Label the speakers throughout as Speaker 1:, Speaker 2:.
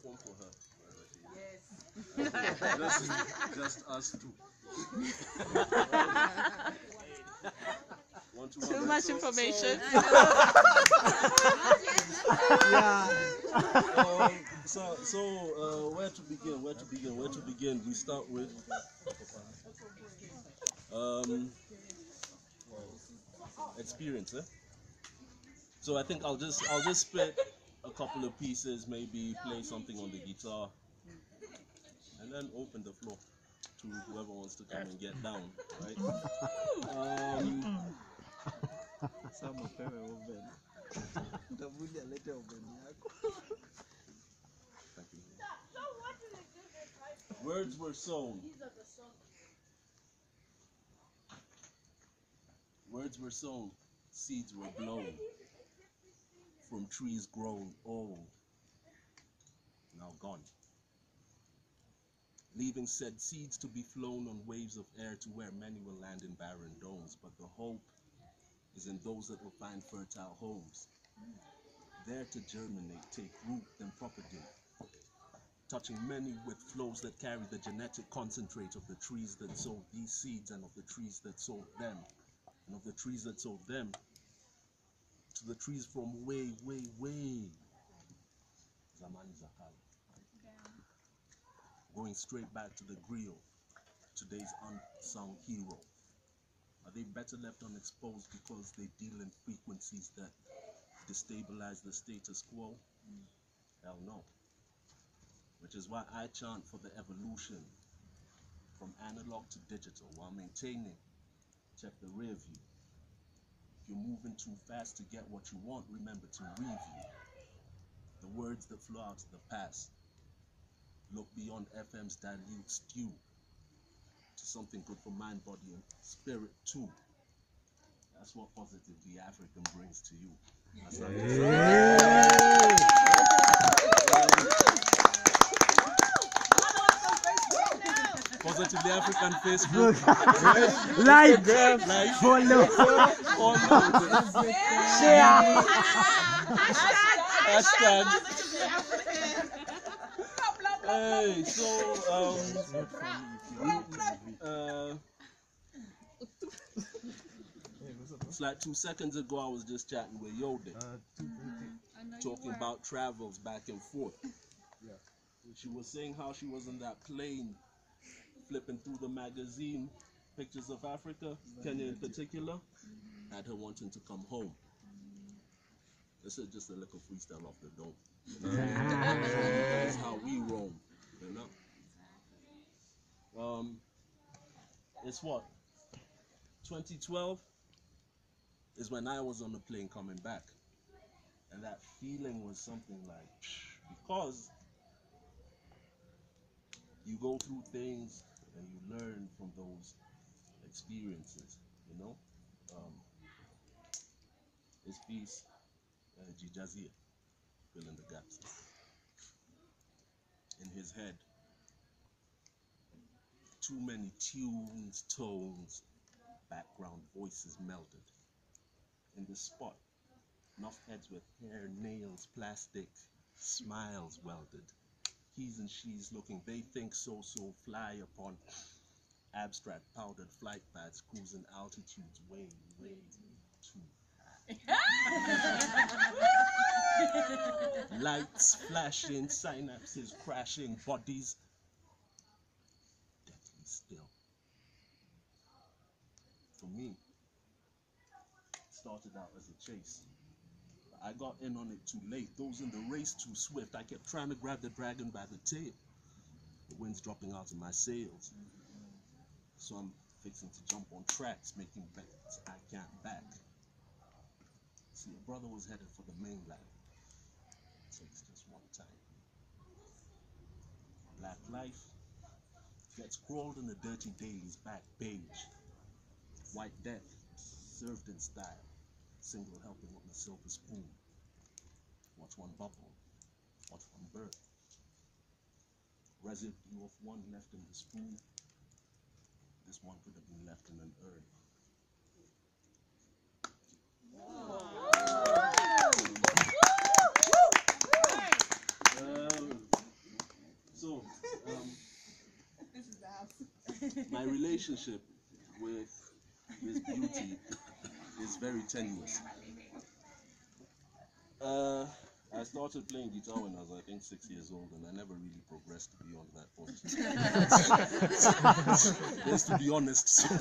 Speaker 1: microphone for her. Yes. Just us two.
Speaker 2: Too much information.
Speaker 1: Where to begin? Where to begin? We start with experience, eh? So I think I'll just spit a couple of pieces, maybe play something on the guitar, and then open the floor to whoever wants to come and get down, right? Thank you. Words were sown. Words were sown, seeds were blown, from trees grown old, now gone. Leaving said seeds to be flown on waves of air to where many will land in barren domes, but the hope is in those that will find fertile homes, there to germinate, take root, then propagate, touching many with flows that carry the genetic concentrate of the trees that sowed these seeds and of the trees that sowed them, and of the trees that sowed them to the trees from way, way, way Zamani Zakala. Going straight back to the griot, today's unsung hero. Are they better left unexposed because they deal in frequencies that destabilize the status quo? Hell no. Which is why I chant for the evolution from analog to digital while maintaining, check the rear view. If you're moving too fast to get what you want, remember to review. The words that flow out of the past. Look beyond FM's dilute stew to something good for mind, body, and spirit too. That's what Positively African brings to you. That's not Positively African Facebook.
Speaker 3: Like, follow, share,
Speaker 1: hashtag. Hey, so it's like 2 seconds ago I was just chatting with Yode, talking about travels back and forth. She was saying how she was in that plane flipping through the magazine, pictures of Africa, Kenya in particular, had her wanting to come home. This is just a little freestyle off the dome. That's how we roam, you know. It's what? 2012 is when I was on the plane coming back. And that feeling was something like, because you go through things and you learn from those experiences, you know. This piece, Jijazia, fill in the gaps. In his head, too many tunes, tones, background voices melded. In the spot, enough heads with hair, nails, plastic, smiles welded. He's and she's looking, they think so fly upon abstract powdered flight paths, cruising altitudes way, way too high. Lights flashing, synapses crashing, bodies deathly still. For me, it started out as a chase. I got in on it too late. Those in the race too swift. I kept trying to grab the dragon by the tail. The wind's dropping out of my sails. So I'm fixing to jump on tracks, making bets I can't back. See, a brother was headed for the mainland. It takes just one time. Black life gets scrawled in the dirty dailies back page. White death, served in style. Single helping on a silver spoon. Watch one bubble, watch one birth. Residue of one left in the spoon. This one could have been left in an urn. My relationship with Miss Beauty is very tenuous. I started playing guitar when I was, I think, 6 years old, and I never really progressed beyond that point. Just to be honest, so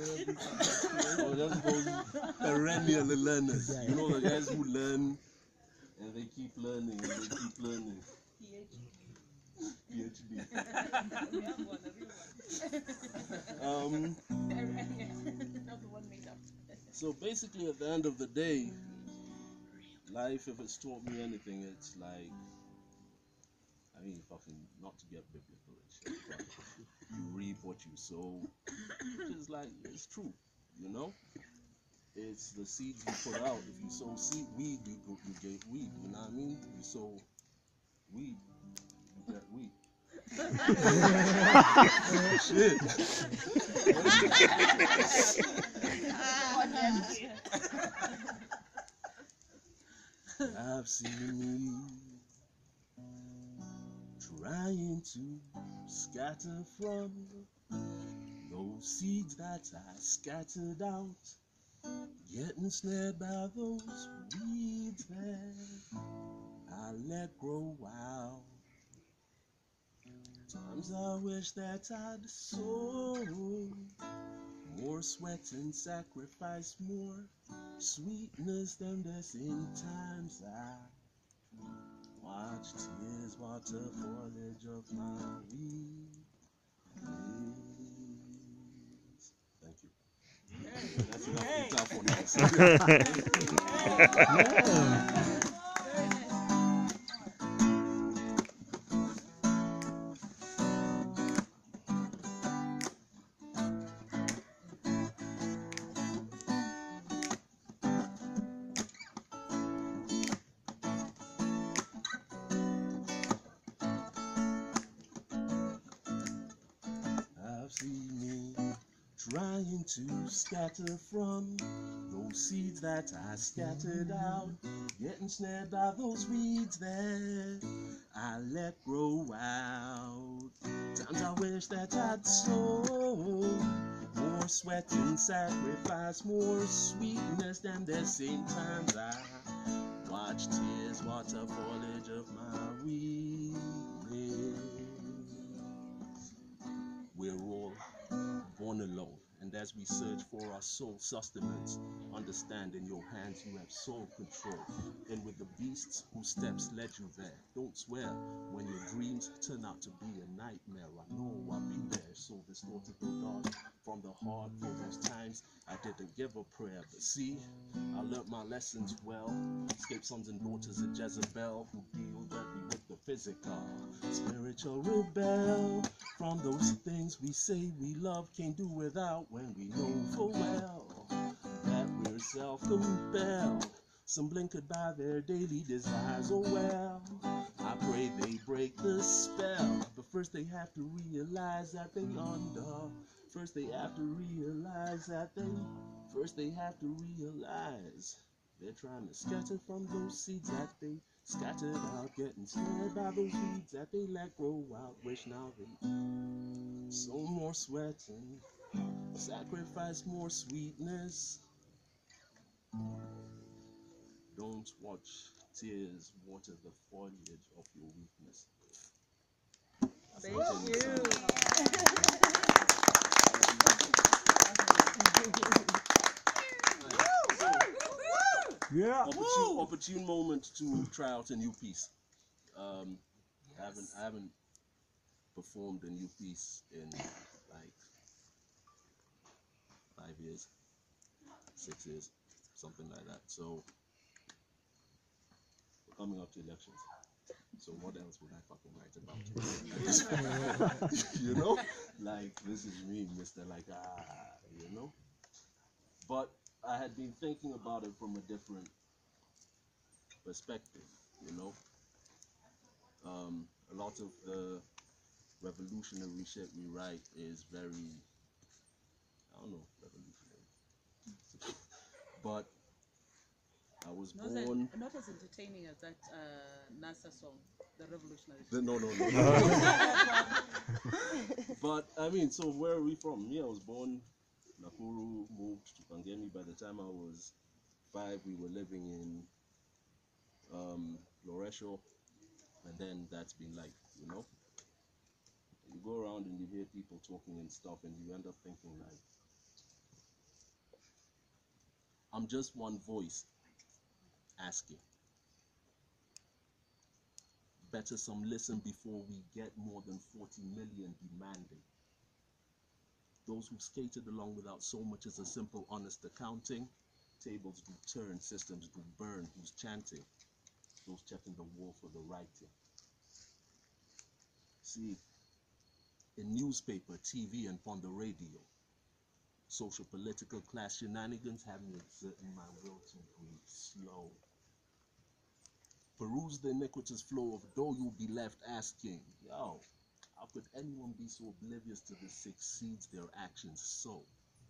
Speaker 1: just those perennial learners. You know, the guys who learn and they keep learning and they keep learning. PhD. So basically, at the end of the day, life, if it's taught me anything, it's like, I mean, fucking, not to get biblical and shit, but you reap what you sow, which is like, it's true, you know? It's the seeds you put out. If you sow weed, you get weed, you know what I mean? You sow weed, you get weed. Shit. I've seen me trying to scatter from those seeds that I scattered out, getting snared by those weeds that I let grow wild. Times I wish that I'd sown more sweat and sacrifice more sweetness than the same times I watch tears water foliage of my weeds. Thank you. That's enough guitar for now. I've seen me trying to scatter from those seeds that I scattered out, getting snared by those weeds that I let grow wild. Times I wish that I'd sown more sweat and sacrifice, more sweetness than the same times I watch tears water foliage of my weeds. We're all born alone, and as we search for our soul sustenance, understand in your hands you have soul control, and with the beasts whose steps led you there. Don't swear when your dreams turn out to be a nightmare. I know I've been there, so distorted the dark from the heart for those times I didn't give a prayer. But see, I learnt my lessons well. Escaped sons and daughters of Jezebel who deal gently with the physical. Spiritual rebel from those things we say we love, can't do without when we know full well that we're self-compelled. Some blinkered by their daily desires. Oh well, I pray they break the spell, but first they have to realize that they under. First they have to realize that first they have to realize they're trying to scatter from those seeds that they scattered out, getting snared by those weeds that they let grow out. Wish now they sow more sweat and sacrifice more sweetness. Don't watch tears water the foliage of your weakness.
Speaker 2: Thank you.
Speaker 3: Yeah.
Speaker 1: Opportune moment to try out a new piece. I haven't performed a new piece in like 5 years, 6 years, something like that. So we're coming up to elections. So what else would I fucking write about? You know, like this is me, Mr. Like you know. But I had been thinking about it from a different perspective, you know. A lot of the revolutionary shit we write is very, I don't know, revolutionary. But I was
Speaker 2: Not,
Speaker 1: born.
Speaker 2: not as entertaining as that NASA song, The Revolutionary.
Speaker 1: No. But I mean, so where are we from? Me, I was born Nakuru, moved to Pangemi. By the time I was 5, we were living in Loresho, and then that's been life, you know. You go around and you hear people talking and stuff, and you end up thinking like, I'm just one voice asking. Better some listen before we get more than 40 million demanding. Those who skated along without so much as a simple honest accounting, tables do turn, systems do burn, who's chanting, those checking the wall for the writing. See, in newspaper, TV, and on the radio, social political class shenanigans have me exerting my will to breathe slow. Peruse the iniquitous flow of dough, you'll be left asking, yo, how could anyone be so oblivious to the 6 seeds their actions sow?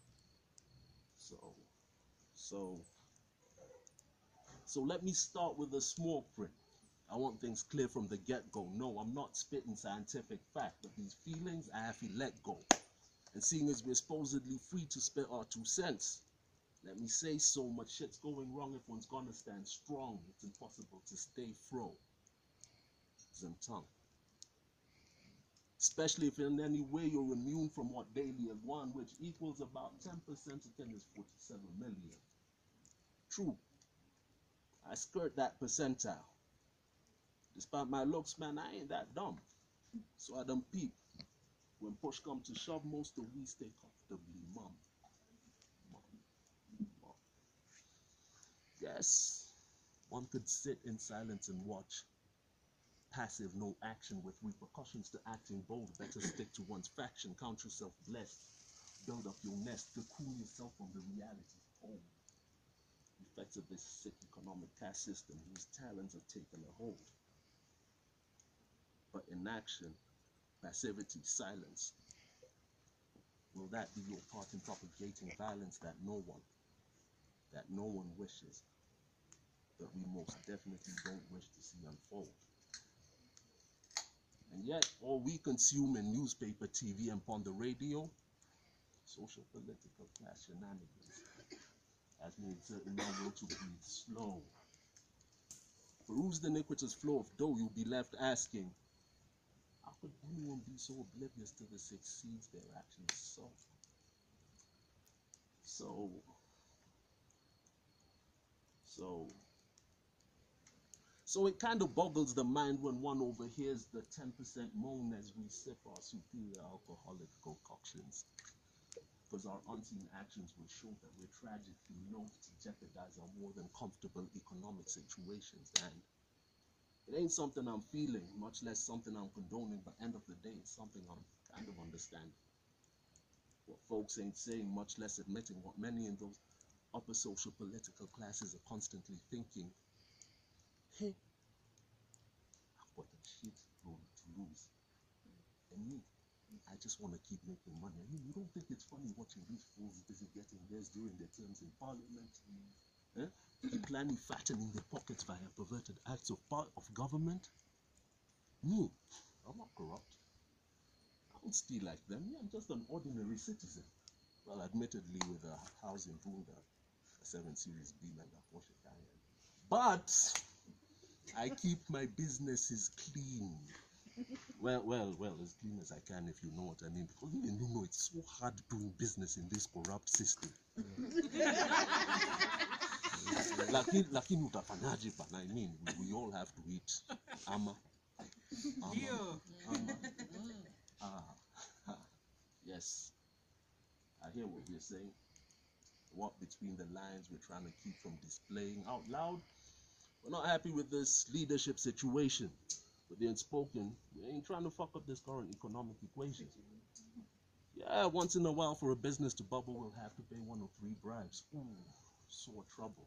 Speaker 1: So let me start with a small print. I want things clear from the get-go. No, I'm not spitting scientific fact, but these feelings I have to let go. And seeing as we're supposedly free to spit our 2 cents, let me say so much shit's going wrong if one's gonna stand strong. It's impossible to stay fro. Tongue. Especially if in any way you're immune from what daily have won, which equals about 10% of 10 is 47 million. True, I skirt that percentile. Despite my looks, man, I ain't that dumb. So I done peep. When push come to shove, most of we stay comfortably mum. Yes, one could sit in silence and watch. Passive, no action with repercussions to acting bold. Better stick to one's faction, count yourself blessed. Build up your nest, cocoon yourself from the reality of home. Effects of this sick economic caste system whose talents have taken a hold. But inaction, passivity, silence, will that be your part in propagating violence that no one wishes, that we most definitely don't wish to see unfold? And yet, all we consume in newspaper, TV, and on the radio, social political class shenanigans, as me exerting my will to breathe slow. Peruse the iniquitous flow of dough, you'll be left asking, how could anyone be so oblivious to the 6 seeds they're actually sow? So it kind of boggles the mind when one overhears the 10% moan as we sip our superior alcoholic concoctions. Because our unseen actions will show that we're tragically loath to jeopardize our more than comfortable economic situations. And it ain't something I'm feeling, much less something I'm condoning, but end of the day, it's something I'm kind of understanding. What folks ain't saying, much less admitting what many in those upper social political classes are constantly thinking. Hey, I've got a shit load to lose. And me, I just want to keep making money. I mean, you don't think it's funny watching these fools busy getting theirs during their terms in parliament? Declining, fattening their pockets via perverted acts of government? Me, I'm not corrupt. I don't steal like them. Me, I'm just an ordinary citizen. Well, admittedly with a house in Bunda, a 7 Series Beam and a Porsche Cayenne. But I keep my businesses clean. Well, as clean as I can, if you know what I mean. Because even you know it's so hard doing business in this corrupt system. Lakini utafanyaje bana? I mean, we all have to eat. Ama. Yes. I hear what you're saying. What between the lines we're trying to keep from displaying out loud. We're not happy with this leadership situation. But the unspoken, we ain't trying to fuck up this current economic equation. Yeah, once in a while for a business to bubble, we'll have to pay 1 or 3 bribes. Ooh, sore trouble.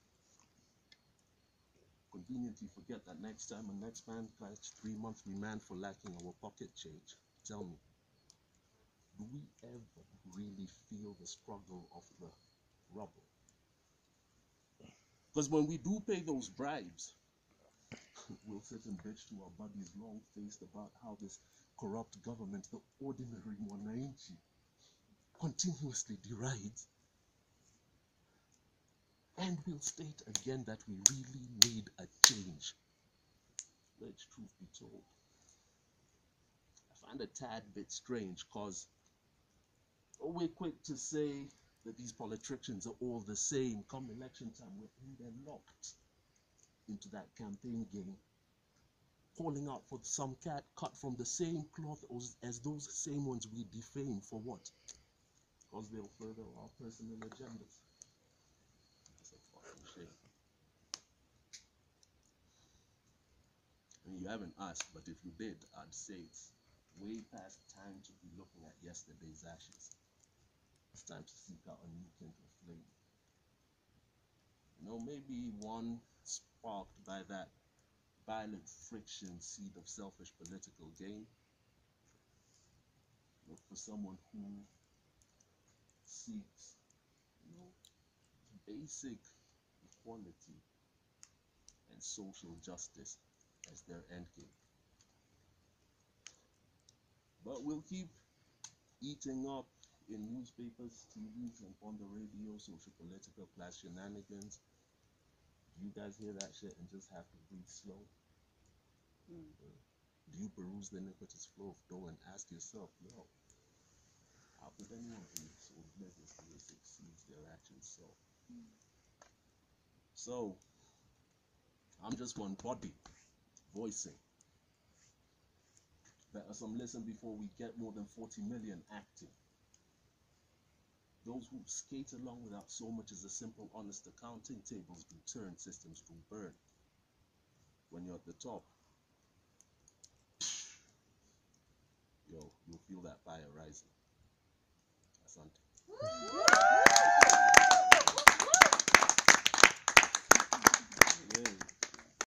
Speaker 1: Conveniently forget that next time a next man catch 3-month remand for lacking our pocket change. Tell me, do we ever really feel the struggle of the rubble? Because when we do pay those bribes, we'll sit and bitch to our buddies long-faced about how this corrupt government, the ordinary Mwananchi, continuously derides. And we'll state again that we really need a change. Let truth be told, I find a tad bit strange because we're quick to say that these politicians are all the same. Come election time, they're locked into that campaign game, calling out for some cat cut from the same cloth as those same ones we defame. For what? Because they'll further our personal agendas. That's a fucking shame. I mean, you haven't asked, but if you did, I'd say it's way past time to be looking at yesterday's ashes. It's time to seek out a new kindle flame. You know, maybe one sparked by that violent friction seed of selfish political gain. Look for someone who seeks, you know, basic equality and social justice as their end game. But we'll keep eating up in newspapers, TVs, and on the radio, social political class shenanigans. Do you guys hear that shit and just have to breathe slow? Do you peruse the iniquitous flow of dough and ask yourself, yo, how could anyone be so oblivious to this exceeds their actions so? So, I'm just one body voicing that as I'm listening before we get more than 40 million acting. Those who skate along without so much as a simple honest accounting, tables do turn, systems do burn. When you're at the top, yo, you'll feel that fire rising. Asante.